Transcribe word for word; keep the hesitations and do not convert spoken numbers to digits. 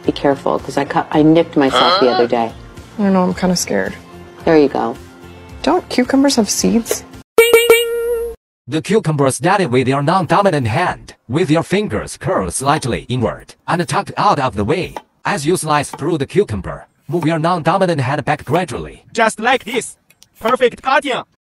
Be careful, because I cut, I nicked myself the other day. I don't know, I'm kind of scared. There you go. Don't cucumbers have seeds? The cucumber study with your non-dominant hand, with your fingers curled slightly inward and tucked out of the way. As you slice through the cucumber, move your non-dominant hand back gradually. Just like this. Perfect cutting.